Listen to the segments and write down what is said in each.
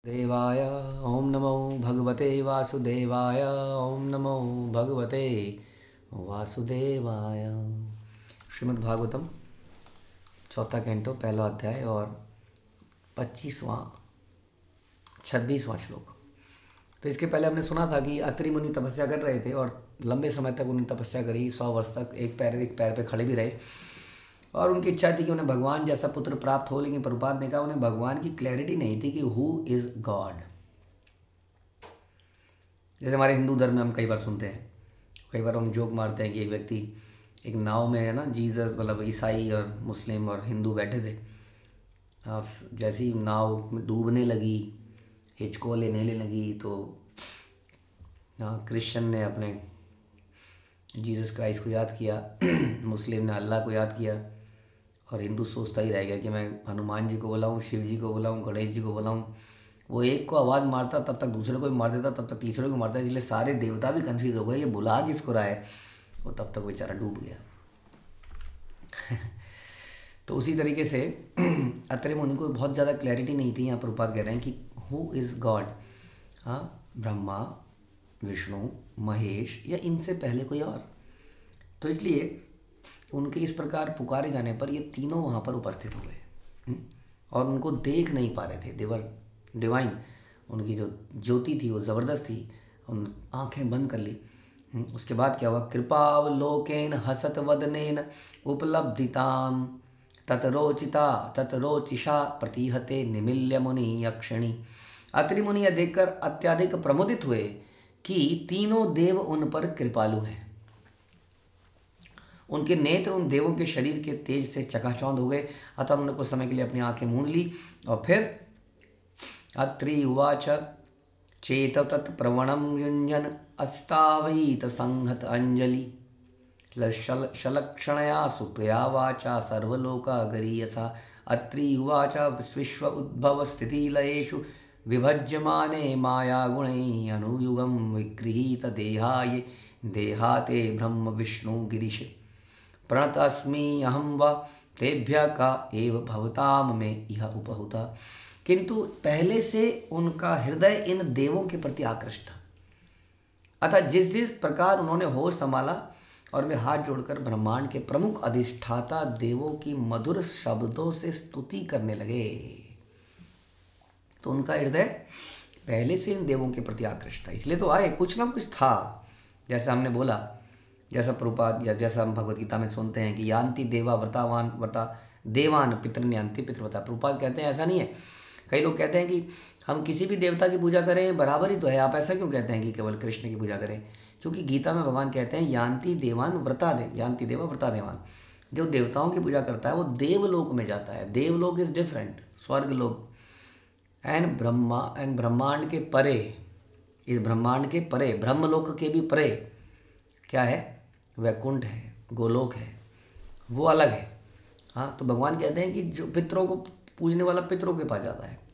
देवाय ओम नमो भगवते वासुदेवाय ओम नमो भगवते वासुदेवाय। श्रीमद् भागवतम चौथा कैंटो पहला अध्याय और 25वां 26वां श्लोक। तो इसके पहले हमने सुना था कि अत्रि मुनि तपस्या कर रहे थे और लंबे समय तक उन्होंने तपस्या करी, 100 वर्ष तक एक पैर पे खड़े भी रहे और उनकी इच्छा थी कि उन्हें भगवान जैसा पुत्र प्राप्त हो। लेकिन प्रभुपाद ने कहा उन्हें भगवान की क्लैरिटी नहीं थी कि हु इज़ गॉड। जैसे हमारे हिंदू धर्म में हम कई बार सुनते हैं, कई बार हम जोक मारते हैं कि एक व्यक्ति एक नाव में है ना, जीसस मतलब ईसाई और मुस्लिम और हिंदू बैठे थे और जैसी नाव डूबने लगी, हिचको लेने लगी, तो क्रिश्चियन ने अपने जीसस क्राइस्ट को याद किया, मुस्लिम ने अल्लाह को याद किया और हिंदू सोचता ही रह गया कि मैं हनुमान जी को बुलाऊं, शिव जी को बुलाऊं, गणेश जी को बुलाऊं। वो एक को आवाज़ मारता तब तक दूसरे को भी मार देता, तब तक तीसरे को मारता, इसलिए सारे देवता भी कंफ्यूज हो गए ये बुला किसको रहा है। वो तब तक बेचारा डूब गया। तो उसी तरीके से अत्रि मुनि को बहुत ज़्यादा क्लैरिटी नहीं थी। यहाँ प्रभुपाद कह रहे हैं कि हु इज़ गॉड। हाँ, ब्रह्मा, विष्णु, महेश या इनसे पहले कोई और। तो इसलिए उनके इस प्रकार पुकारे जाने पर ये तीनों वहाँ पर उपस्थित हो गए और उनको देख नहीं पा रहे थे। देवर डिवाइन, उनकी जो ज्योति थी वो ज़बरदस्त थी। उन आंखें बंद कर ली। उसके बाद क्या हुआ? कृपावलोकेन हसत वदनेन उपलब्धिताम ततरोचिता ततरोचिषा प्रतिहते निमिल्य मुनि यक्षिणी। अत्रि मुनि यह देखकर अत्यधिक प्रमुदित हुए कि तीनों देव उन पर कृपालु हैं। उनके नेत्र उन देवों के शरीर के तेज से चकाचौंध हो गए। अतः उन्होंने कुछ समय के लिए अपनी आंखें मूंद ली और फिर अत्रि उवाच चेत तत्प्रवणं युञ्जन अस्तावैत संहत अंजलि शलक्षणया सुतया वाचा सर्वलोका गरीयसा। अत्रि उवाच विश्व उद्भव स्थितिलयेषु विभज्यमाने मायागुणैः अनुयुगं विगृहीत देहाय देहाते ब्रह्म विष्णु गिरीश प्रणतस्मि अहं व तेभ्य का एव भवताम में यह उपहुता। किंतु पहले से उनका हृदय इन देवों के प्रति आकृष्ट था। अतः जिस जिस प्रकार उन्होंने होश संभाला और वे हाथ जोड़कर ब्रह्मांड के प्रमुख अधिष्ठाता देवों की मधुर शब्दों से स्तुति करने लगे, तो उनका हृदय पहले से इन देवों के प्रति आकृष्ट था। इसलिए तो आए, कुछ ना कुछ था। जैसा हमने बोला, जैसा प्रभुपाद या जैसा हम भगवत गीता में सुनते हैं कि यान्ति देवा व्रतावान व्रता देवान पितृन्यान्ति पितृव्रता। प्रभुपाद कहते हैं ऐसा नहीं है। कई लोग कहते हैं कि हम किसी भी देवता की पूजा करें बराबर ही तो है, आप ऐसा क्यों कहते हैं कि केवल कृष्ण की पूजा करें? क्योंकि गीता में भगवान कहते हैं यान्ति देवान व्रता दे, यान्ति देवा व्रता देवान। जो देवताओं की पूजा करता है वो देवलोक में जाता है। देवलोक इज डिफरेंट, स्वर्ग लोक एंड ब्रह्मांड के परे, इस ब्रह्मांड के परे, ब्रह्मलोक के भी परे क्या है? वैकुंठ है, गोलोक है, वो अलग है। हाँ, तो भगवान कहते हैं कि जो पितरों को पूजने वाला पितरों के पास जाता है।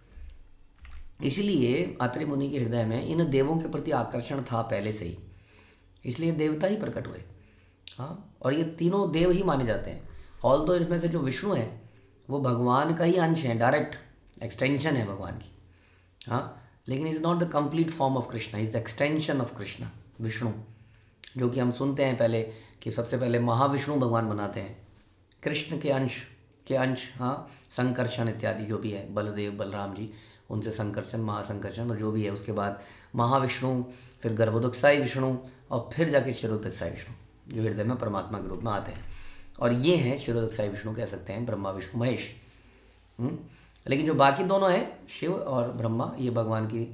इसलिए अत्रि मुनि के हृदय में इन देवों के प्रति आकर्षण था पहले से ही, इसलिए देवता ही प्रकट हुए। हाँ, और ये तीनों देव ही माने जाते हैं। ऑल दो इसमें से जो विष्णु है वो भगवान का ही अंश है, डायरेक्ट एक्सटेंशन है भगवान की। हाँ, लेकिन is not the complete form of Krishna, is extension of Krishna Vishnu. जो कि हम सुनते हैं पहले कि सबसे पहले महाविष्णु भगवान बनाते हैं, कृष्ण के अंश हाँ, संकर्षण इत्यादि जो भी है, बलदेव बलराम जी, उनसे संकर्षण महासंकर्षण और जो भी है। उसके बाद महाविष्णु, फिर गर्भोदकसाई विष्णु और फिर जाके शिरोदकसाई विष्णु, जो हृदय में परमात्मा के रूप में आते हैं। और ये हैं शिरोदकसाई विष्णु, कह सकते हैं ब्रह्मा विष्णु महेश। लेकिन जो बाकी दोनों हैं, शिव और ब्रह्मा, ये भगवान की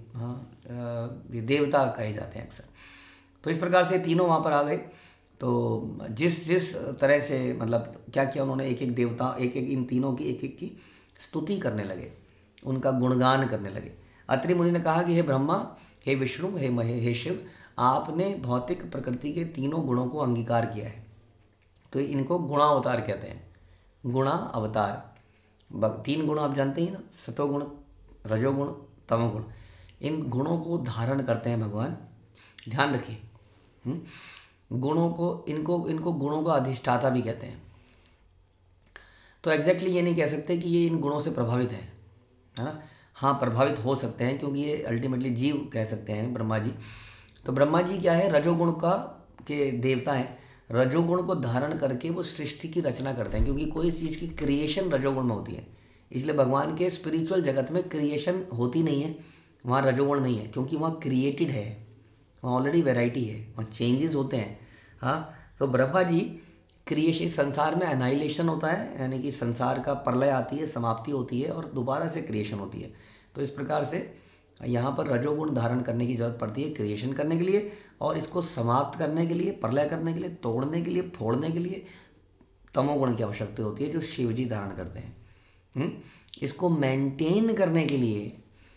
ये देवता कहे जाते हैं अक्सर। तो इस प्रकार से तीनों वहाँ पर आ गए। तो जिस जिस तरह से मतलब क्या किया उन्होंने, एक एक देवता, एक एक इन तीनों की एक एक की स्तुति करने लगे, उनका गुणगान करने लगे। अत्रि मुनि ने कहा कि हे ब्रह्मा, हे विष्णु, हे महे, हे शिव, आपने भौतिक प्रकृति के तीनों गुणों को अंगीकार किया है, तो इनको गुणावतार कहते हैं। गुणा अवतार, 3 गुण आप जानते हैं ना, सतोगुण, रजोगुण, तमोगुण। इन गुणों को धारण करते हैं भगवान। ध्यान रखिए, गुणों को, इनको गुणों का अधिष्ठाता भी कहते हैं। तो एग्जैक्टली ये नहीं कह सकते कि ये इन गुणों से प्रभावित है ना। हाँ प्रभावित हो सकते हैं, क्योंकि ये अल्टीमेटली जीव कह सकते हैं ब्रह्मा जी। तो ब्रह्मा जी क्या है, रजोगुण का के देवता हैं। रजोगुण को धारण करके वो सृष्टि की रचना करते हैं, क्योंकि कोई चीज़ की क्रिएशन रजोगुण में होती है। इसलिए भगवान के स्पिरिचुअल जगत में क्रिएशन होती नहीं है, वहाँ रजोगुण नहीं है, क्योंकि वहाँ क्रिएटेड है, वहाँ ऑलरेडी वैरायटी है, वहाँ चेंजेस होते हैं। हाँ, तो ब्रह्मा जी क्रिएशन, संसार में एनाइलेशन होता है, यानी कि संसार का प्रलय आती है, समाप्ति होती है और दोबारा से क्रिएशन होती है। तो इस प्रकार से यहाँ पर रजोगुण धारण करने की जरूरत पड़ती है क्रिएशन करने के लिए, और इसको समाप्त करने के लिए, प्रलय करने के लिए, तोड़ने के लिए, फोड़ने के लिए तमोगुण की आवश्यकता होती है, जो शिव जी धारण करते हैं। इसको मेंटेन करने के लिए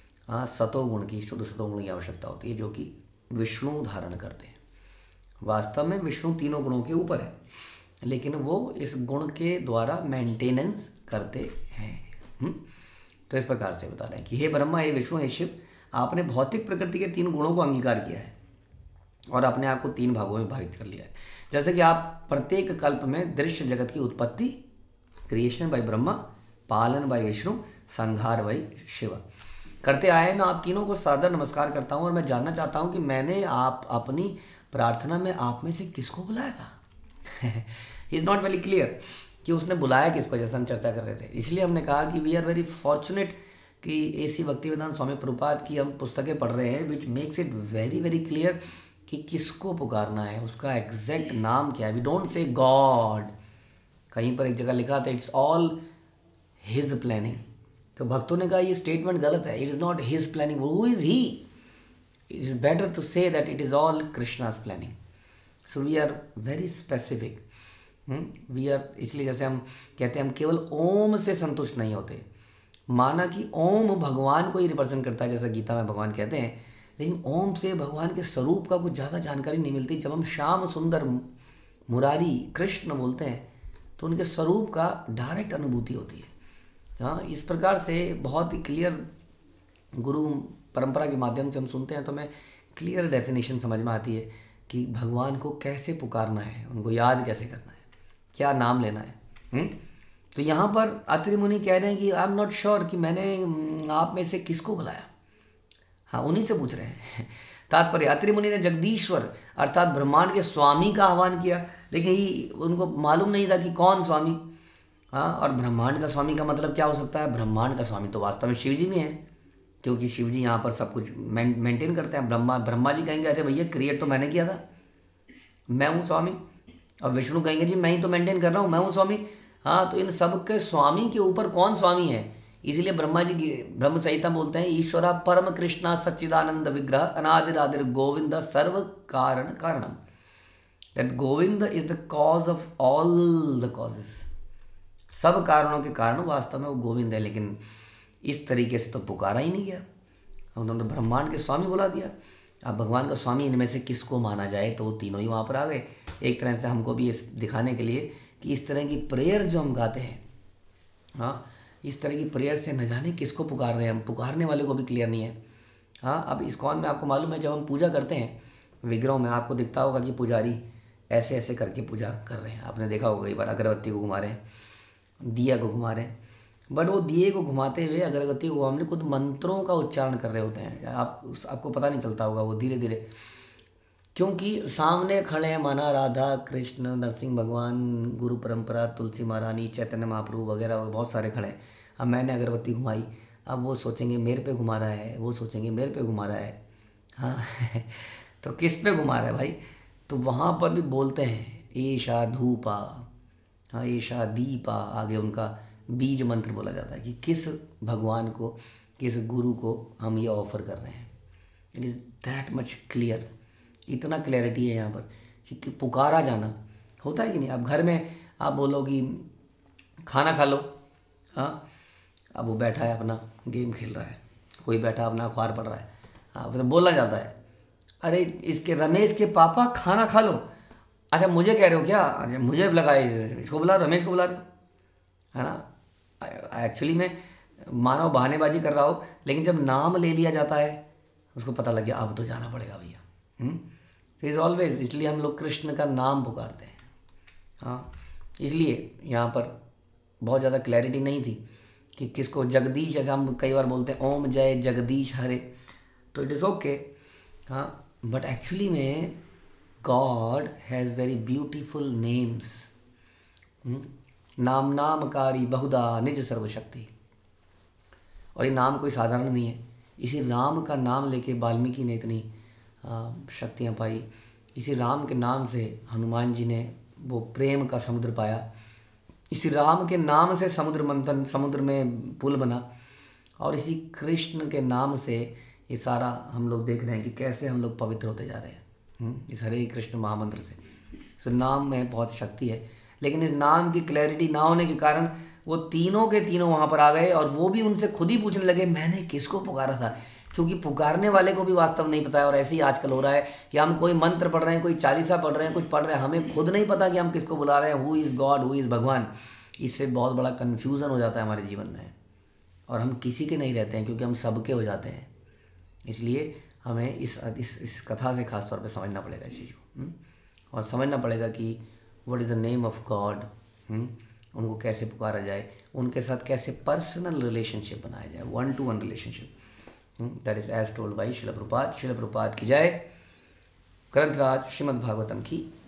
सतोगुण की, शुद्ध सतोगुण की आवश्यकता होती है, जो कि विष्णु धारण करते हैं। वास्तव में विष्णु तीनों गुणों के ऊपर है, लेकिन वो इस गुण के द्वारा मेंटेनेंस करते हैं। तो इस प्रकार से बता रहे हैं कि हे ब्रह्मा, हे विष्णु, हे शिव, आपने भौतिक प्रकृति के 3 गुणों को अंगीकार किया है और अपने आप को 3 भागों में विभाजित कर लिया है। जैसे कि आप प्रत्येक कल्प में दृश्य जगत की उत्पत्ति, क्रिएशन बाय ब्रह्मा, पालन बाय विष्णु, संहार बाय शिव करते आए हैं। मैं आप तीनों को सादर नमस्कार करता हूँ और मैं जानना चाहता हूँ कि मैंने आप अपनी प्रार्थना में आप में से किसको बुलाया था। इज़ नॉट वेरी क्लियर कि उसने बुलाया किसको, जैसे हम चर्चा कर रहे थे। इसलिए हमने कहा कि वी आर वेरी फॉर्चुनेट कि ऐसी भक्तिवेदांत स्वामी प्रभुपाद की हम पुस्तकें पढ़ रहे हैं, which makes it very very clear कि किसको पुकारना है, उसका एग्जैक्ट नाम क्या है। वी डोंट से गॉड, कहीं पर एक जगह लिखा था इट्स ऑल हिज प्लानिंग। तो भक्तों ने कहा ये स्टेटमेंट गलत है, it is not his planning, who is he. It is better to say that it is all Krishna's planning. So we are very specific. We are, इसलिए जैसे हम कहते हैं हम केवल ओम से संतुष्ट नहीं होते। माना कि ओम भगवान को ही रिप्रेजेंट करता है, जैसा गीता में भगवान कहते हैं, लेकिन ओम से भगवान के स्वरूप का कुछ ज़्यादा जानकारी नहीं मिलती। जब हम श्याम सुंदर मुरारी कृष्ण बोलते हैं तो उनके स्वरूप का डायरेक्ट अनुभूति होती है। हाँ, इस प्रकार से बहुत ही क्लियर गुरु परंपरा के माध्यम से हम सुनते हैं तो हमें क्लियर डेफिनेशन समझ में आती है कि भगवान को कैसे पुकारना है, उनको याद कैसे करना है, क्या नाम लेना है। तो यहाँ पर अत्रि मुनि कह रहे हैं कि आई एम नॉट श्योर कि मैंने आप में से किसको बुलाया। हाँ, उन्हीं से पूछ रहे हैं। तात्पर्य, अत्रि मुनि ने जगदीश्वर अर्थात ब्रह्मांड के स्वामी का आह्वान किया, लेकिन उनको मालूम नहीं था कि कौन स्वामी। हाँ, और ब्रह्मांड का स्वामी का मतलब क्या हो सकता है। ब्रह्मांड का स्वामी तो वास्तव में शिव जी में है, क्योंकि शिव जी यहाँ पर सब कुछ मेंटेन करते हैं। ब्रह्मा जी कहेंगे अरे भैया क्रिएट तो मैंने किया था, मैं हूँ स्वामी। और विष्णु कहेंगे जी मैं ही तो मेंटेन कर रहा हूँ, मैं हूँ स्वामी। हाँ, तो इन सब के स्वामी के ऊपर कौन स्वामी है। इसलिए ब्रह्मा जी की ब्रह्म संहिता बोलते हैं ईश्वरा परम कृष्णा सच्चिदानंद विग्रह अनादिरादिर गोविंद सर्व कारण कारणम। That Govind is the cause of all the causes. सब कारणों के कारण वास्तव में वो गोविंद है, लेकिन इस तरीके से तो पुकारा ही नहीं गया, उन्होंने ब्रह्मांड के स्वामी बुला दिया। अब भगवान का स्वामी इनमें से किसको माना जाए, तो वो तीनों ही वहाँ पर आ गए। एक तरह से हमको भी इस दिखाने के लिए कि इस तरह की प्रेयर जो हम गाते हैं, हाँ, इस तरह की प्रेयर से न जाने किसको पुकार रहे हैं हम, पुकारने वाले को भी क्लियर नहीं है। हाँ, अब इस्कॉन में आपको मालूम है जब हम पूजा करते हैं विग्रहों में, आपको दिखता होगा कि पुजारी ऐसे ऐसे करके पूजा कर रहे हैं। आपने देखा होगा कई बार अगरबत्ती को घुमा रहे हैं, दिया को घुमा रहे हैं, बट वो दिए को घुमाते हुए अगरबत्ती को घुमाने खुद मंत्रों का उच्चारण कर रहे होते हैं। आपको पता नहीं चलता होगा, वो धीरे धीरे, क्योंकि सामने खड़े हैं माना राधा कृष्ण नरसिंह भगवान, गुरु परंपरा, तुलसी महारानी, चैतन्य महाप्रभु वगैरह बहुत सारे खड़े हैं। अब मैंने अगरबत्ती घुमाई, अब वो सोचेंगे मेरे पे घुमा रहा है, वो सोचेंगे मेरे पे घुमा रहा है। हाँ तो किस पे घुमा रहा है भाई। तो वहाँ पर भी बोलते हैं ईशा धूपा, हाँ ईशा दीपा, आगे उनका बीज मंत्र बोला जाता है कि किस भगवान को, किस गुरु को हम ये ऑफर कर रहे हैं। It is that much clear, इतना क्लैरिटी है यहाँ पर कि पुकारा जाना होता है कि नहीं। अब घर में आप बोलो कि खाना खा लो, हाँ, अब वो बैठा है अपना गेम खेल रहा है, कोई बैठा अपना अखबार पढ़ रहा है, हाँ, तो बोलना जाता है अरे इसके रमेश के पापा खाना खा लो। अच्छा मुझे कह रहे हो क्या, अच्छा मुझे लगा इसको बुला रहे हो, रमेश को बुला रहे हो, है ना। एक्चुअली में मानव बहानेबाजी कर रहा हो, लेकिन जब नाम ले लिया जाता है उसको पता लग गया अब तो जाना पड़ेगा भैया। इज़ ऑलवेज, इसलिए हम लोग कृष्ण का नाम पुकारते हैं। हाँ, इसलिए यहाँ पर बहुत ज़्यादा क्लैरिटी नहीं थी कि किसको जगदीश, जैसे हम कई बार बोलते हैं ओम जय जगदीश हरे, तो इट इज़ ओके। हाँ, बट एक्चुअली में god has very beautiful names. नाम नामकारी बहुधा निज सर्वशक्ति। और ये नाम कोई साधारण नहीं है। इसी राम का नाम लेके वाल्मीकि ने इतनी शक्तियाँ पाई। इसी राम के नाम से हनुमान जी ने वो प्रेम का समुद्र पाया। इसी राम के नाम से समुद्र मंथन, समुद्र में पुल बना। और इसी कृष्ण के नाम से ये सारा हम लोग देख रहे हैं कि कैसे हम लोग पवित्र होते जा रहे हैं इस हरे कृष्ण महामंत्र से। सो नाम में बहुत शक्ति है, लेकिन इस नाम की क्लैरिटी ना होने के कारण वो तीनों के तीनों वहाँ पर आ गए और वो भी उनसे खुद ही पूछने लगे मैंने किसको पुकारा था, क्योंकि पुकारने वाले को भी वास्तव नहीं पता है। और ऐसे ही आजकल हो रहा है कि हम कोई मंत्र पढ़ रहे हैं, कोई चालीसा पढ़ रहे हैं, कुछ पढ़ रहे हैं, हमें खुद नहीं पता कि हम किसको बुला रहे हैं। Who is god, who is भगवान। इससे बहुत बड़ा कन्फ्यूज़न हो जाता है हमारे जीवन में, और हम किसी के नहीं रहते हैं क्योंकि हम सबके हो जाते हैं। इसलिए हमें इस कथा से खास तौर पे समझना पड़ेगा इस चीज़ को, और समझना पड़ेगा कि what is the name of god, उनको कैसे पुकारा जाए, उनके साथ कैसे पर्सनल रिलेशनशिप बनाया जाए, 1-to-1 relationship. That is as told by Srila Prabhupada. Srila Prabhupada की जय। ग्रंथराज श्रीमद् भागवतम की